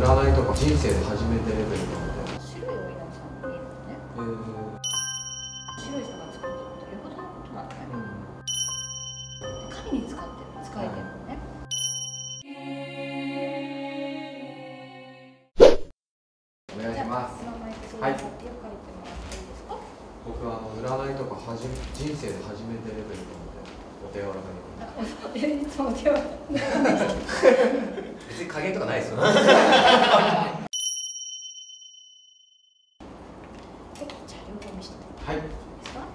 占いとか人生で初めてレベルなので。 白いお稲荷さんもいいのね。白い人が作るってことよほどのことなのね。神に使えてるのね。 お願いします。 はい。書いてもらっていいですか？ 僕は占いとか人生で初めてレベルなので、お手柔らかに。 いつもお手柔らかに。 別に加減とかないですよ。 じゃあ両方見せて。 はい。 いいですか？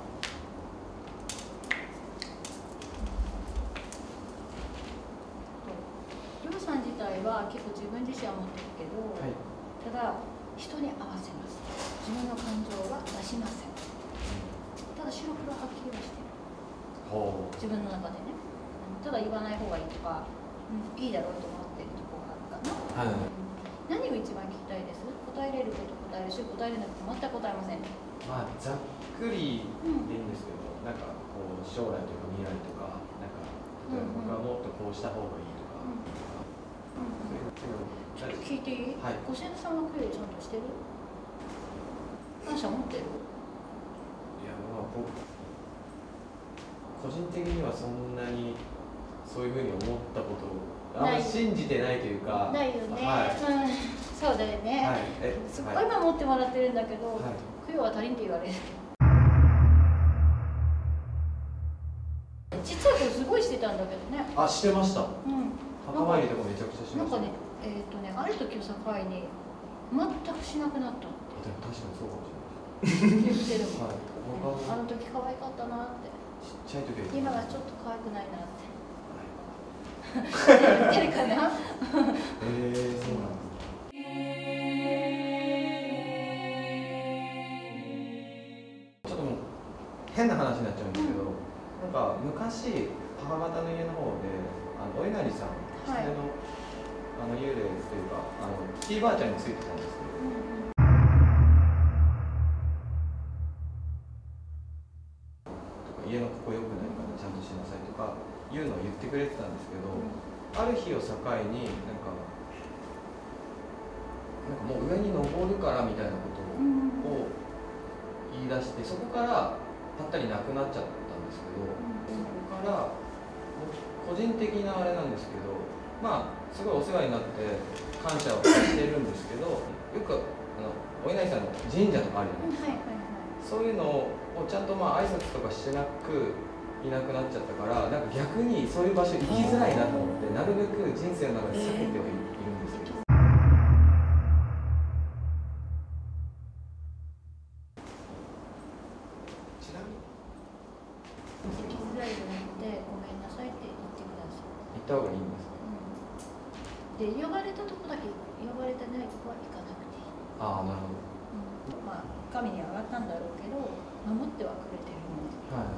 りょうさん自体は結構自分自身は持ってるけど、 はい、 ただ人に合わせます。自分の感情は出しません。ただ白黒はっきりはしてる。自分の中でね。ただ言わない方がいいとか、いいだろうと思ってるところがあるかな。はい、何を一番聞きたいです？答えれること答えるし、答えれなくて全く答えません。 まあざっくりでいいんですけど、なんかこう将来というか未来とか、なんか例えば僕はもっとこうした方がいいとか。 ちょっと聞いていい？はい、ご先祖さんは供養ちゃんとしてる？感謝持ってる？ いや、まあ僕個人的にはそんなにそういうふうに思ったことをあんまり信じてないというか。 ないよね。 はい、 そうだよね。はい、すっごい守ってもらってるんだけど、供養は足りんって言われる。ちっちゃい頃すごいしてたんだけどね。 あ、してました。墓参りとかめちゃくちゃしました。 なんかね、ある時を境に全くしなくなったって。 でも確かにそうかもしれない。 言ってるもん。あの時可愛かったなって。 ちっちゃい時は。 今はちょっと可愛くないなって。言ってるかな。 そうなんです。ちょっともう変な話になっちゃうんですけど、なんか昔母方の家の方でお稲荷さん、狐の幽霊というかひいばあちゃんについてたんですけど。家のここ良くないからちゃんとしなさいとかいうのを言ってくれてたんですけど、ある日を境になんかもう上に登るからみたいなことを言い出して、そこからぱったりなくなっちゃったんですけど、そこから個人的なあれなんですけど、まあすごいお世話になって感謝をしてるんですけど、よくお稲荷さんの神社とかあるじゃないですか。そういうのをちゃんと挨拶とかしなくいなくなっちゃったから、なんか逆にそういう場所行きづらいなと思って、なるべく人生の中で避けてはいるんですけど。ちなみに行きづらいじゃなくてごめんなさいって言ってください。 行った方がいいんですか？ で呼ばれたとこだけ呼ばれてないとこは行かなくていい。 ああ、なるほど。 まあ神に上がったんだろうけど守ってはくれてるので。 はい。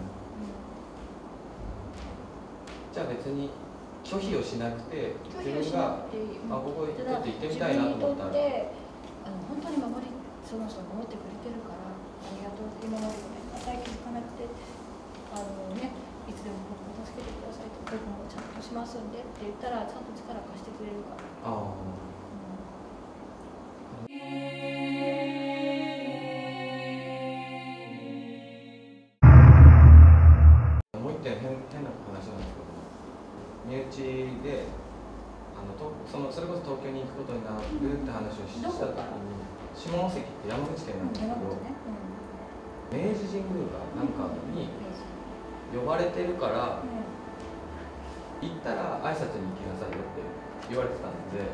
じゃあ別に拒否をしなくて、自分がここちょっと行ってみたいなと思ったら。 本当にその人守ってくれてるからありがとうって今までごめんなさい気づかなくていつでも僕を助けてくださいと僕もちゃんとしますんでって言ったらちゃんと力貸してくれるから。もう一点変な話なんですけど、身内でそれこそ東京に行くことになるって話をした時に、下関って山口県なんですけど、明治神宮かなんかに呼ばれてるから、行ったら挨拶に行きなさいよって言われてたんで、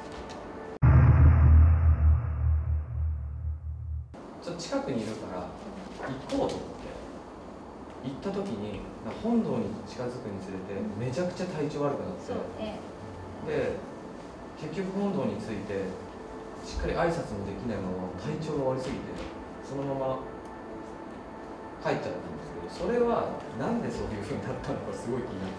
ちょっと近くにいるから行こうと思って行った時に、本堂に近づくにつれてめちゃくちゃ体調悪くなって、で結局本堂に着いてしっかり挨拶もできないまま体調が悪すぎてそのまま帰っちゃったんですけど、それはなんでそういうふうになったのかすごい気になって。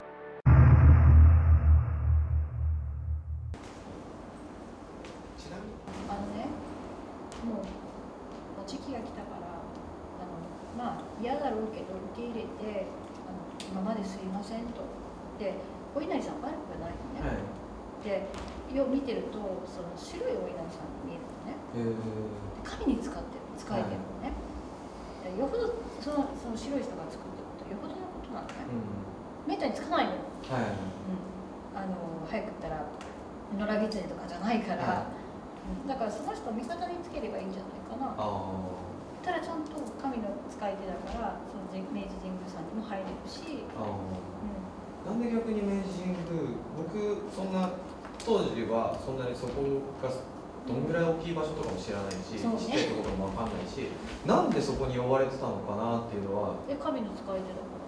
ちなみにもう時期が来たから嫌だろうけど受け入れて今まですいませんと。でお稲荷さん悪くないのね。 でよう見てるとその白いお稲荷さんに見えるのね。神に使えてるのね。よほどその白い人が作ってることよほどのことなのね。めったにつかないのよ。早く言ったら野良狐とかじゃないから、だからその人を味方につければいいんじゃないかな。ただちゃんと神の使い手だからその明治神宮さんにも入れるし。 なんで逆に明治神宮、僕そんな当時はそんなにそこがどんぐらい大きい場所とかも知らないし、ちっちゃいところも分かんないし、なんでそこに呼ばれてたのかなっていうのは。 神の使い手だから。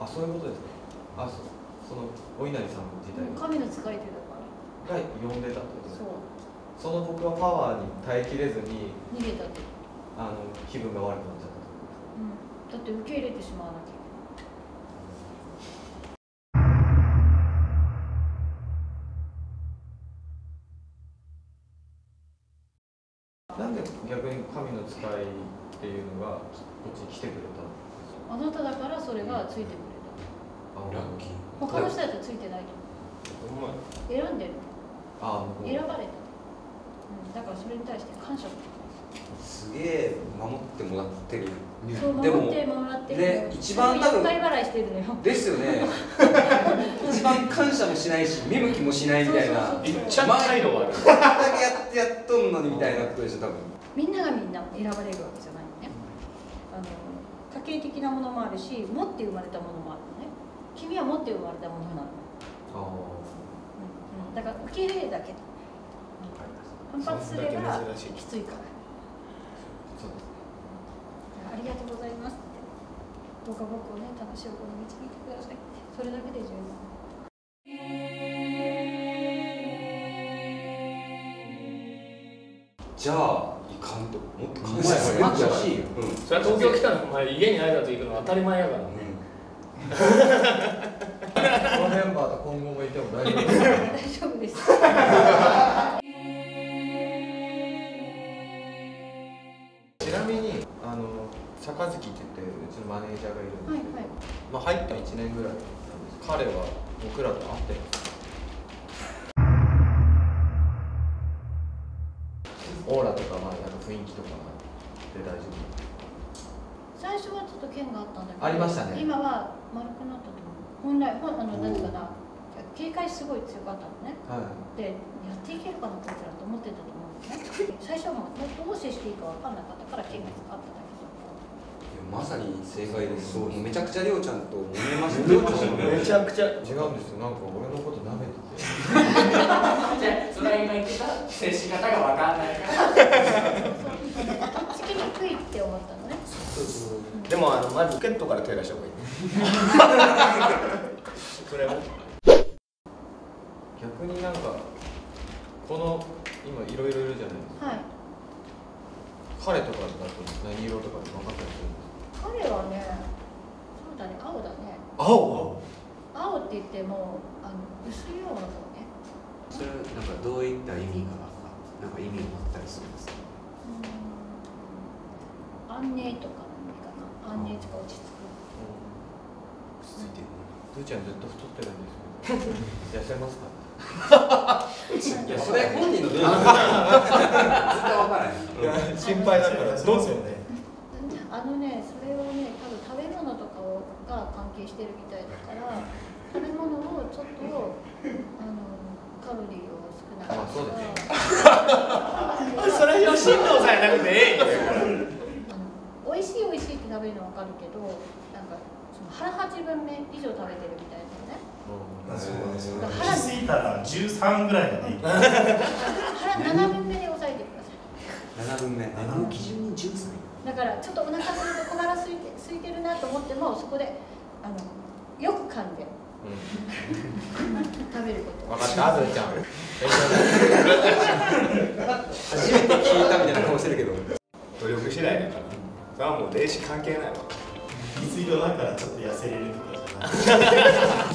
そういうことですか。そのお稲荷さん自体が神の使い手だから呼んでたってことですか。 その僕はパワーに耐えきれずに逃げたって気分が悪くなっちゃったってことですか。 だって受け入れてしまわなきゃ。 なんで逆に神の使いっていうのがこっちに来てくれたの？ あなただからそれがついてくれた。 ラッキー。 他の人だとついてないと思う。選んでる。選ばれた。だからそれに対して感謝。 すげえ守ってもらってる。 そう守ってもらってる。 ね、一番多分厄介払いしてるのよ。 ですよね。一番感謝もしないし見向きもしないみたいな。 めっちゃ態度悪い。 だけやっとんのにみたいなことでしょ多分。 みんながみんな選ばれるわけじゃないのね。家系的なものもあるし、持って生まれたものもあるのね。君は持って生まれたものなの。だから受け入れるだけ。反発すればきついから。ありがとうございますって。どうか僕をね、正しい方に導いてくださいって。それだけで十分。 じゃあいかんともっと感謝欲しいよ。それは東京来たのお前家に挨拶行くの当たり前やからね。 このメンバーと今後もいても大丈夫ですか？ 大丈夫です。 ちなみに坂月って言ってうちのマネージャーがいるんですけど、入った1年ぐらいなんです。彼は僕らと会ってます。オーラとかなんか雰囲気とかで大丈夫？ 最初はちょっと剣があったんだけど、 ありましたね。 今は丸くなったと思う。本来なんていうかな、警戒すごい強かったのね。でやっていけるかなこいつらと思ってたと思うね。最初はもうどう接していいか分かんなかったから剣が使っただけ。 まさに正解です。そうめちゃくちゃりょうちゃんと揉めました。めちゃくちゃ違うんですよ。なんか俺のこと舐めてて。 じゃあそれは今言ってた接し方が分かんないから。 とっつきにくいって思ったのね。 でもまずポケットから手出した方がいい。それも。 逆になんかこの今いろいろいるじゃないですか。 はい。 彼とかだと何色とか分かったりするんですか？ 彼はね、そうだね、青だね。 青って言っても薄い色の方ね。 それなんかどういった意味がなんか意味があったりするんですか？ 安寧とかの意味かな。安寧とか落ち着く。 落ち着いてるね。 ふーちゃんずっと太ってるんですけど痩せますか？ いやそれ本人のどういうことか絶対分からない。 心配だからどうするね。 それはね、多分食べ物とかが関係してるみたいだから、食べ物をちょっとカロリーを少なくそうですね。それは進藤さんじゃなくてええ。 美味しいって食べるの分かるけど、なんか腹8分目以上食べてるみたいなね。 腹すぎたら13ぐらいまでいい。 腹7分目で抑えてください。 7分目。7の基準に13。 だからちょっとお腹すいて小腹空いてるなと思ってもそこでよく噛んで食べること。 分かった、あずちゃん。 初めて聞いたみたいな顔してるけど。 努力次第だから。それはもう霊視関係ないわ。 水色だからちょっと痩せれるとかじゃない。